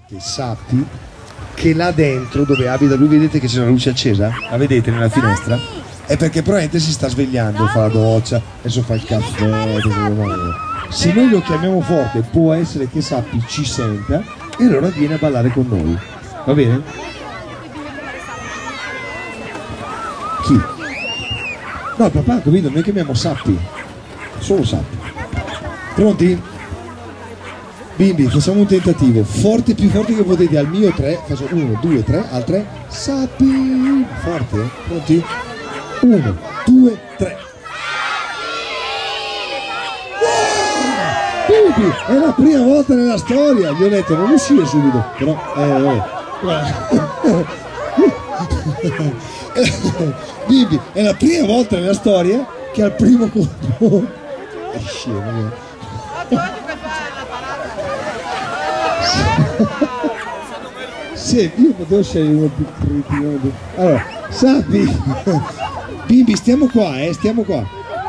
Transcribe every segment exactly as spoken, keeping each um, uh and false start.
che sappi che là dentro dove abita lui, vedete che c'è una luce accesa? La vedete nella finestra? È perché probabilmente si sta svegliando, fa la doccia, adesso fa il caffè. Se noi lo chiamiamo forte può essere che sappi ci senta e allora viene a ballare con noi. Va bene? Chi? No, papà, capito? Noi chiamiamo sappi. Solo sappi. Pronti? Bimbi, facciamo un tentativo, forte, più forte che potete, al mio tre, faccio uno, due, tre, al tre, sappi, forte, pronti? uno, due, tre. Bimbi, è la prima volta nella storia, gli ho detto non uscire subito, però, eh, eh. Bimbi, è la prima volta nella storia che al primo colpo è scemo, eh. Sì, io potevo scegliere uno più cretino. Allora, sappi, bimbi, stiamo qua, eh, stiamo qua.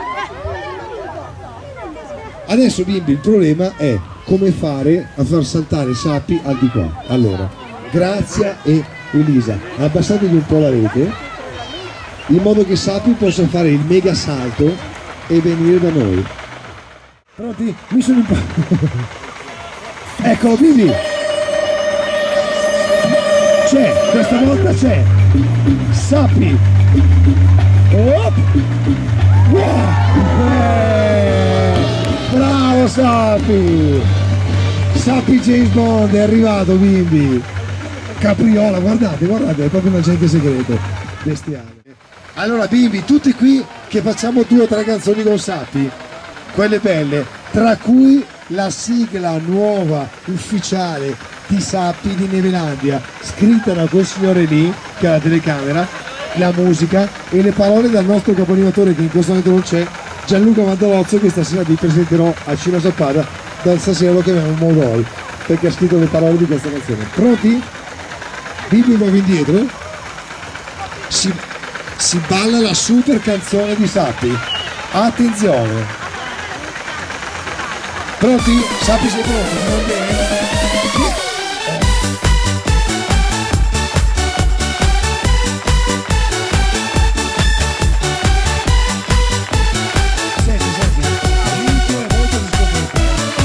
Adesso, bimbi, il problema è come fare a far saltare sappi al di qua. Allora, Grazia e Elisa, abbassategli un po' la rete, in modo che sappi possa fare il mega salto e venire da noi. Pronti? Mi sono imparato. Eccolo, bimbi! C'è, questa volta c'è! Sappi! Oh. Eh. Bravo Sappi! Sappi James Bond è arrivato, bimbi! Capriola, guardate, guardate, è proprio un agente segreto, bestiale. Allora bimbi, tutti qui che facciamo due o tre canzoni con Sappi, quelle belle, tra cui la sigla nuova ufficiale di Sappi di Nevelandia, scritta da quel signore lì che ha la telecamera, la musica e le parole dal nostro capoanimatore che in questo momento non c'è, Gianluca Mantalozzo, che stasera vi presenterò a Cina Zappada. Da stasera lo chiamiamo Mogol perché ha scritto le parole di questa canzone. Pronti? Bimbi, un po' indietro, si, si balla la super canzone di Sappi. Attenzione! Pronti? Sappi sei pronto, non bene? Senti, senti, l'inizio è molto discoteca.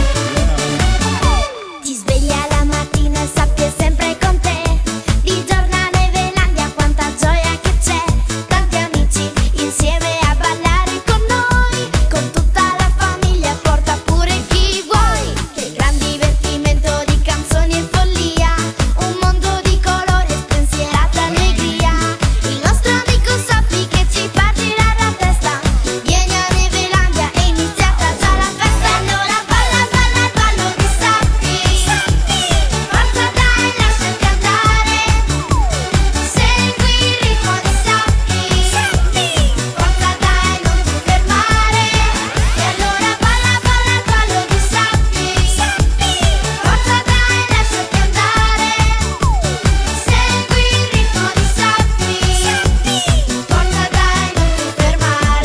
Ti svegli alla mattina e Sappi è sempre con te. Di giorno a Nevelandia quanta gioia che c'è. Tanti amici insieme a ballare con noi. Con tutta la famiglia porta pure chi vuoi. Che gran divertimento di canzoni e follia. Un mondo di colore, spensierata allegria. Il nostro amico Sappi che ci fa girare la testa. Vieni a Nevelandia è iniziata già la festa. Allora balla, balla il ballo di Sappi. Forza dai, lasciati andare. Segui il ritmo di Sappi. Forza dai, non ti fermare. E allora balla, balla il ballo di Sappi. Forza dai, lasciati andare. Segui il ritmo di Sappi. Forza dai, non ti fermare.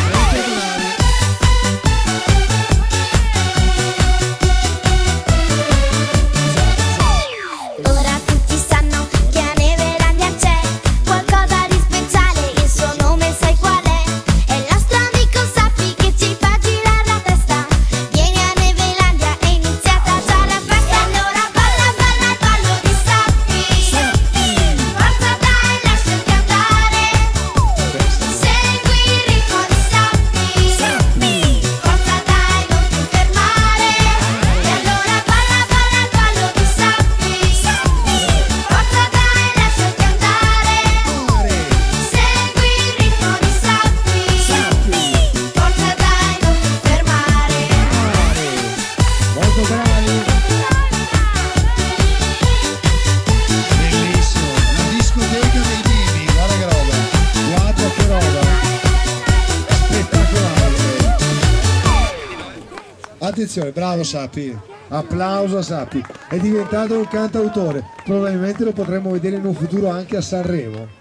Ora tutti sanno che a Nevelandia c'è qualcosa di speciale, il suo nome sai qual è? È il nostro amico Sappi che ci fa girare la testa. Vieni a Nevelandia è iniziata già la festa. Allora balla, balla il ballo di Sappi. Forza dai, lasciati andare. Segui il ritmo di Sappi. Forza dai, non ti fermare. E allora balla, balla il ballo di Sappi. Forza dai, lasciati andare. Segui il ritmo di Sappi. Forza dai, non ti fermare. Molto bravi! Bellissimo! La discoteca dei bimbi, guarda che roba! Guarda che roba! Spettacolare! Attenzione, bravo Sappi! Applauso a Sappi! È diventato un cantautore, probabilmente lo potremmo vedere in un futuro anche a Sanremo.